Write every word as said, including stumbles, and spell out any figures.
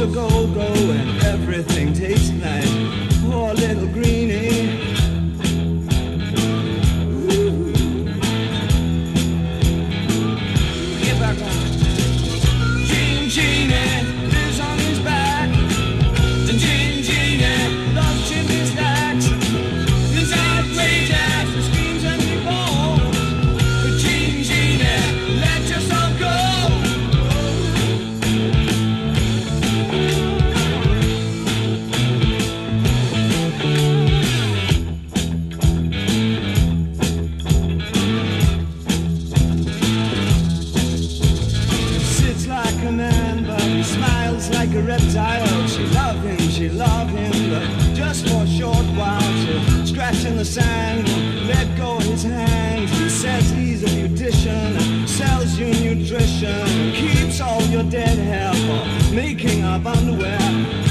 a go-go and everything tastes nice. Poor little greenie. Get back on. Gene, Genie lives on his back. The Gene, Genie loves chimney stacks. His outrageous screams and he falls. But Gene, Genie, let yourself go. Like a man, but he smiles like a reptile. She love him, she love him, but just for a short while. She'll scratch in the sand, let go of his hand. He says he's a beautician, sells you nutrition, keeps all your dead hair for making up underwear.